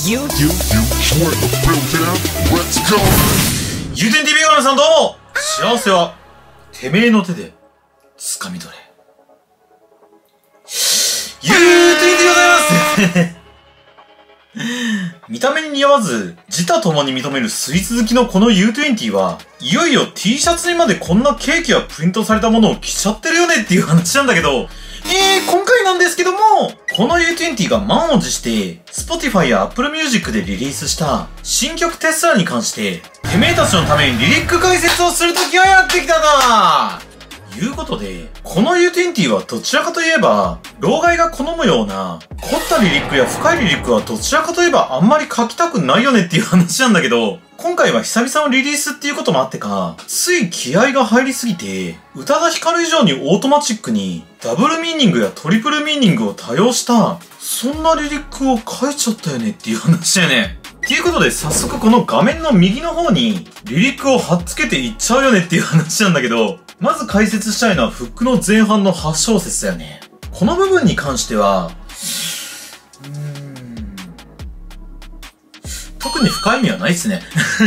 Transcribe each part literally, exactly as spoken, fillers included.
You, you, you, You twenty built in. Let's go. ゆうてん ティーブイ の皆さんどうも、幸せはてめえの手で掴み取れ。ゆうてん ティーブイ でございます見た目に似合わず、自他共に認めるスイーツ好きのこの ユートゥエンティー は、いよいよ T シャツにまでこんなケーキがプリントされたものを着ちゃってるよねっていう話なんだけど、えー、今回なんですけども、この ユートゥエンティー が満を持して、Spotify や Apple Music でリリースした新曲テスラに関して、てめえたちのためにリリック解説をするときがやってきたないうことで、この ユートゥエンティー はどちらかといえば、老害が好むような、凝ったリリックや深いリリックはどちらかといえばあんまり書きたくないよねっていう話なんだけど、今回は久々のリリースっていうこともあってか、つい気合が入りすぎて、宇多田ヒカル以上にオートマチックに、ダブルミーニングやトリプルミーニングを多用した、そんなリリックを書いちゃったよねっていう話だよね。っていうことで早速この画面の右の方に、リリックを貼っつけていっちゃうよねっていう話なんだけど、まず解説したいのはフックの前半のはち小節だよね。この部分に関しては、うーん、特に深い意味はないっすね。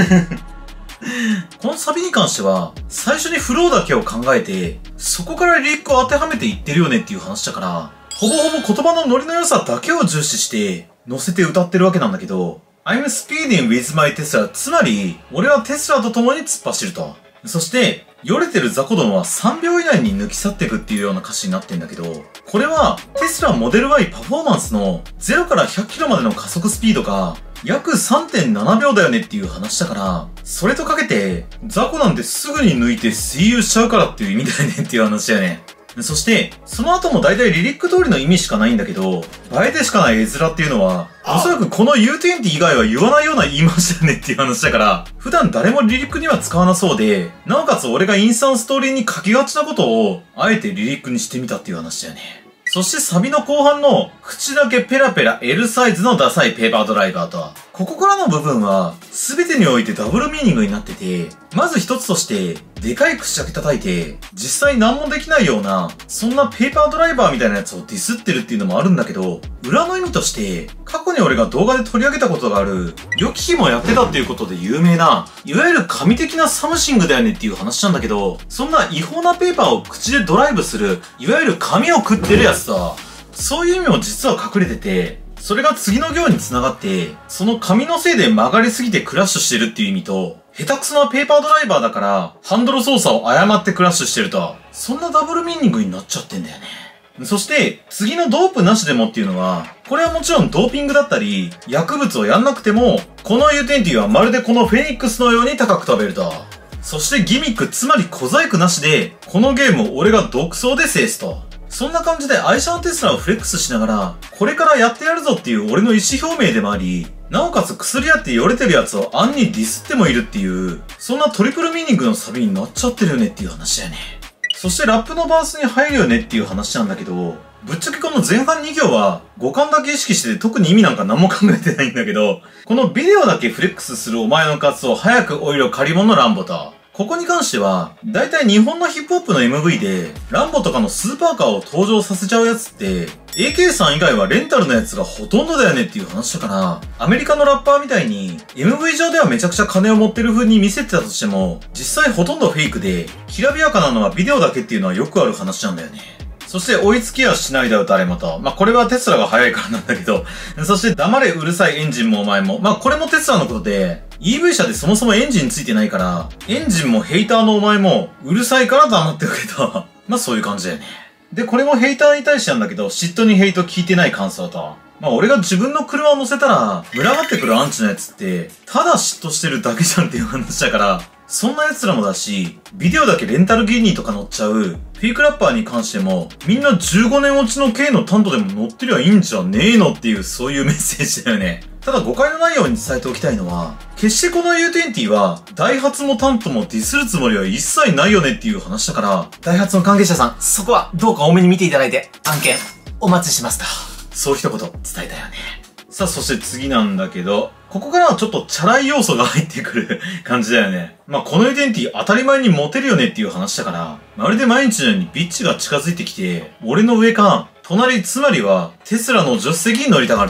このサビに関しては、最初にフローだけを考えて、そこからリリックを当てはめていってるよねっていう話だから、ほぼほぼ言葉のノリの良さだけを重視して、乗せて歌ってるわけなんだけど、I'm speeding with my Tesla。つまり、俺はテスラと共に突っ走ると。そして、よれてる雑魚どもはさんびょう以内に抜き去っていくっていうような歌詞になってんだけど、これはテスラモデル ワイ パフォーマンスのゼロからひゃくキロまでの加速スピードが約 さんてんななびょうだよねっていう話だから、それとかけて雑魚なんてすぐに抜いて水遊しちゃうからっていう意味だよねっていう話だよね。そして、その後も大体リリック通りの意味しかないんだけど、映えてしかない絵面っていうのは、おそらくこの ユートゥエンティー 以外は言わないような言い回しだよねっていう話だから、普段誰もリリックには使わなそうで、なおかつ俺がインスタのストーリーに書きがちなことを、あえてリリックにしてみたっていう話だよね。そしてサビの後半の、口だけペラペラ L サイズのダサいペーパードライバーとは、ここからの部分は、すべてにおいてダブルミーニングになってて、まず一つとして、でかい口だけ叩いて、実際何もできないような、そんなペーパードライバーみたいなやつをディスってるっていうのもあるんだけど、裏の意味として、過去に俺が動画で取り上げたことがある、良き日もやってたっていうことで有名な、いわゆる神的なサムシングだよねっていう話なんだけど、そんな違法なペーパーを口でドライブする、いわゆる紙を食ってるやつさ、そういう意味も実は隠れてて、それが次の行に繋がって、その紙のせいで曲がりすぎてクラッシュしてるっていう意味と、下手くそなペーパードライバーだから、ハンドル操作を誤ってクラッシュしてると、そんなダブルミーニングになっちゃってんだよね。そして、次のドープなしでもっていうのは、これはもちろんドーピングだったり、薬物をやんなくても、この ユートゥエンティー はまるでこのフェニックスのように高く飛べると。そしてギミック、つまり小細工なしで、このゲームを俺が独走で制すと。そんな感じで愛車のテスラをフレックスしながら、これからやってやるぞっていう俺の意思表明でもあり、なおかつ薬やってよれてるやつを暗にディスってもいるっていう、そんなトリプルミーニングのサビになっちゃってるよねっていう話だよね。そしてラップのバースに入るよねっていう話なんだけど、ぶっちゃけこの前半に行は語感だけ意識してて特に意味なんか何も考えてないんだけど、このビデオだけフレックスするお前のカツを早くオイル借り物ランボと。ここに関しては、だいたい日本のヒップホップの エムブイ で、ランボとかのスーパーカーを登場させちゃうやつって、エーケー さん以外はレンタルのやつがほとんどだよねっていう話だから、アメリカのラッパーみたいに、エムブイ 上ではめちゃくちゃ金を持ってる風に見せてたとしても、実際ほとんどフェイクで、きらびやかなのはビデオだけっていうのはよくある話なんだよね。そして追いつきはしないだよ誰もと。まあ、これはテスラが早いからなんだけど。そして黙れうるさいエンジンもお前も。まあ、これもテスラのことで、イーブイ 車でそもそもエンジンついてないから、エンジンもヘイターのお前もうるさいから黙ってるけど。まあ、そういう感じだよね。で、これもヘイターに対してなんだけど、嫉妬にヘイト聞いてない感想と。まあ、俺が自分の車を乗せたら、群がってくるアンチのやつって、ただ嫉妬してるだけじゃんっていう話だから、そんな奴らもだし、ビデオだけレンタルギニーとか乗っちゃう、フェイクラッパーに関しても、みんなじゅうごねん落ちの K のタントでも乗ってりゃいいんじゃねえのっていう、そういうメッセージだよね。ただ誤解のないように伝えておきたいのは、決してこの ユートゥエンティー は、ダイハツもタントもディスるつもりは一切ないよねっていう話だから、 ダイハツの関係者さん、そこはどうか多めに見ていただいて、案件、お待ちしますと。 そう一言伝えたよね。さあ、そして次なんだけど、ここからはちょっとチャラい要素が入ってくる感じだよね。まあ、この ユートゥエンティー 当たり前にモテるよねっていう話だから、まるで毎日のようにビッチが近づいてきて、俺の上か、隣つまりはテスラの助手席に乗りたがると。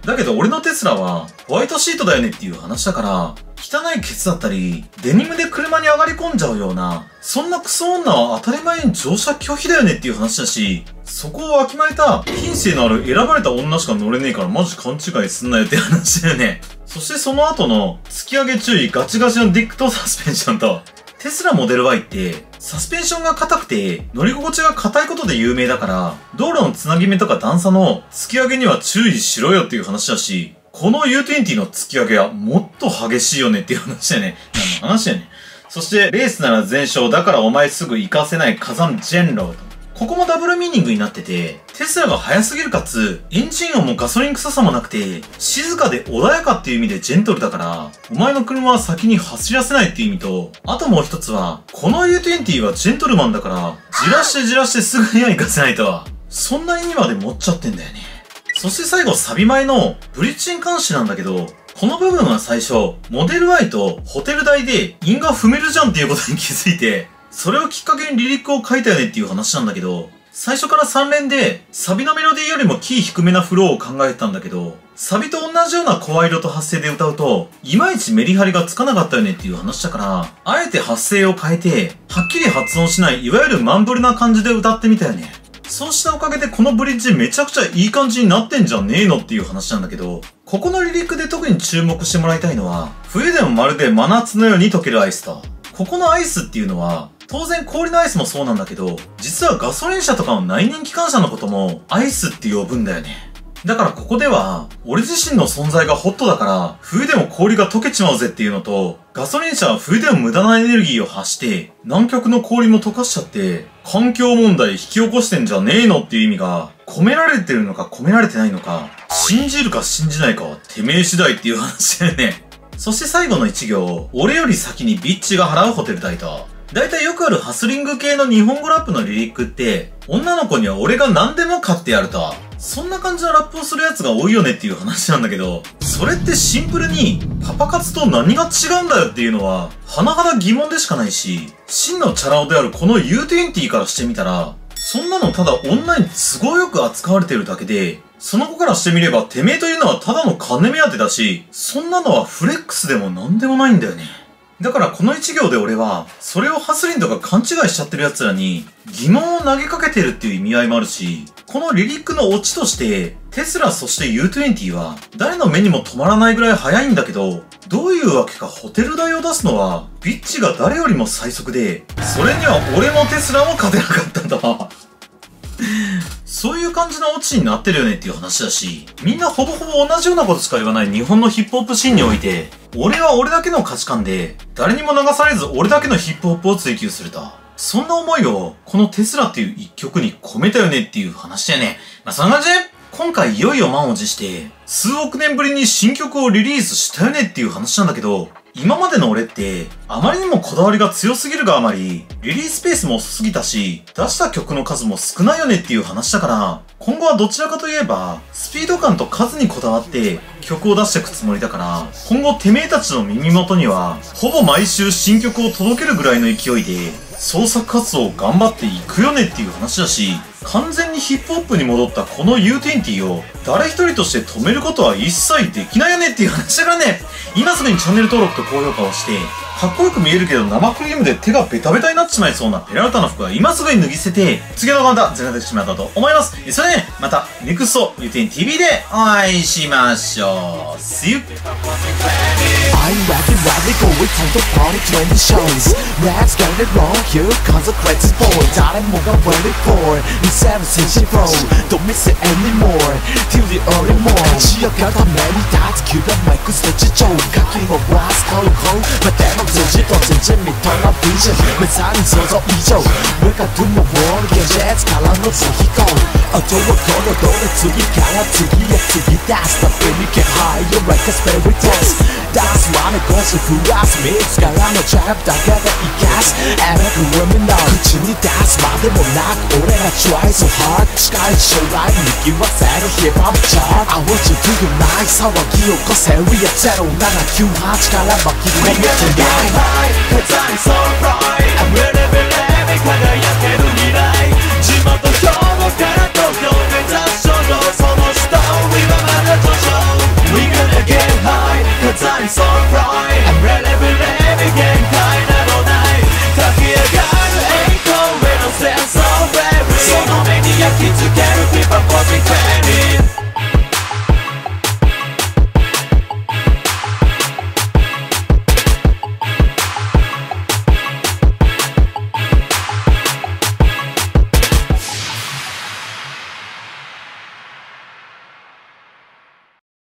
だけど俺のテスラはホワイトシートだよねっていう話だから、汚いケツだったり、デニムで車に上がり込んじゃうような、そんなクソ女は当たり前に乗車拒否だよねっていう話だし、そこをわきまえた品性のある選ばれた女しか乗れねえからマジ勘違いすんなよって話だよね。そしてその後の突き上げ注意ガチガチのディックとサスペンションと、テスラモデル ワイ ってサスペンションが硬くて乗り心地が硬いことで有名だから、道路のつなぎ目とか段差の突き上げには注意しろよっていう話だし、この ユーにじゅう の突き上げはもっと激しいよねっていう話だよね。何の話だよね。そしてレースなら全勝だからお前すぐ行かせない火山ジェンローと。ここもダブルミーニングになってて、テスラが速すぎるかつ、エンジン音もガソリン臭さもなくて、静かで穏やかっていう意味でジェントルだから、お前の車は先に走らせないっていう意味と、あともう一つは、この ユーにじゅう はジェントルマンだから、じらしてじらしてすぐには行かせないと、そんな意味まで持っちゃってんだよね。そして最後サビ前のブリッジに関してなんだけど、この部分は最初、モデル ワイ とホテル代で韻が踏めるじゃんっていうことに気づいて、それをきっかけにリリックを書いたよねっていう話なんだけど、最初からさん連で、サビのメロディーよりもキー低めなフローを考えてたんだけど、サビと同じような声色と発声で歌うと、いまいちメリハリがつかなかったよねっていう話だから、あえて発声を変えて、はっきり発音しない、いわゆるマンブルな感じで歌ってみたよね。そうしたおかげでこのブリッジめちゃくちゃいい感じになってんじゃねえのっていう話なんだけど、ここのリリックで特に注目してもらいたいのは、冬でもまるで真夏のように溶けるアイスと。ここのアイスっていうのは、当然氷のアイスもそうなんだけど、実はガソリン車とかの内燃機関車のこともアイスって呼ぶんだよね。だからここでは、俺自身の存在がホットだから、冬でも氷が溶けちまうぜっていうのと、ガソリン車は冬でも無駄なエネルギーを発して、南極の氷も溶かしちゃって、環境問題引き起こしてんじゃねえのっていう意味が、込められてるのか込められてないのか、信じるか信じないかはてめえ次第っていう話だよね。そして最後の一行、俺より先にビッチが払うホテル代と。だいたいよくあるハスリング系の日本語ラップのリリックって、女の子には俺が何でも買ってやると。そんな感じのラップをするやつが多いよねっていう話なんだけど、それってシンプルにパパ活と何が違うんだよっていうのは、甚だ疑問でしかないし、真のチャラ男であるこの ユーにじゅう からしてみたら、そんなのただ女に都合よく扱われてるだけで、その子からしてみればてめえというのはただの金目当てだし、そんなのはフレックスでも何でもないんだよね。だからこの一行で俺は、それをハスリンとか勘違いしちゃってる奴らに疑問を投げかけてるっていう意味合いもあるし、このリリックのオチとして、テスラそして ユーにじゅう は誰の目にも止まらないぐらい速いんだけど、どういうわけかホテル代を出すのは、ビッチが誰よりも最速で、それには俺もテスラも勝てなかったんだ。そういう感じのオチになってるよねっていう話だし、みんなほぼほぼ同じようなことしか言わない日本のヒップホップシーンにおいて、俺は俺だけの価値観で、誰にも流されず俺だけのヒップホップを追求すると。そんな思いを、このテスラっていう一曲に込めたよねっていう話だよね。まあそんな感じで、今回いよいよ満を持して、数億年ぶりに新曲をリリースしたよねっていう話なんだけど、今までの俺って、あまりにもこだわりが強すぎるがあまり、リリースペースも遅すぎたし、出した曲の数も少ないよねっていう話だから、今後はどちらかといえば、スピード感と数にこだわって曲を出していくつもりだから、今後てめえたちの耳元には、ほぼ毎週新曲を届けるぐらいの勢いで、創作活動を頑張っていくよねっていう話だし、完全にヒップホップに戻ったこの ユーにじゅう を誰一人として止めることは一切できないよねっていう話だからね、今すぐにチャンネル登録と高評価をして、かっこよく見えるけど生クリームで手がベタベタになってしまいそうなペラルタの服は今すぐに脱ぎ捨てて、次の動画また全裸でしまったと思います。それでね、またネクスト ユーにじゅうティーブイ でお会いしましょう。See you! I'm ready, ready, going to the party twenty shows. Let's get it wrong, here comes a crazy boy. 다른 뭔가 ready for 이 seven station flow. Don't miss it anymore till the early morning. 지역가다 매일 다 지키던 마이크 스테이지 좀 가긴 거 was cold cold. 내 대박 조지 또 진짜 미터나 vision. 내 살이 서서 이죠. 왜가 두면 모르게 jazz 갈라놓 지히고. 어두워 걸어 노래 두기 갈아 두기에 두기 that's the thing we get higher like a spirit dance. That's why 내 것을 후라스 mix 갈라놓 잡다가다 이 gas. 에라 그러면 너 그치니 that's my demo not 오래가 try so hard. Sky show like 느낌과 새로 힙합 chart. I want you to unite 서로 기억과 세위에 새로운 나라 규하지 갈라먹기 위해 tonight. Cause I'm so bright. I'm ready.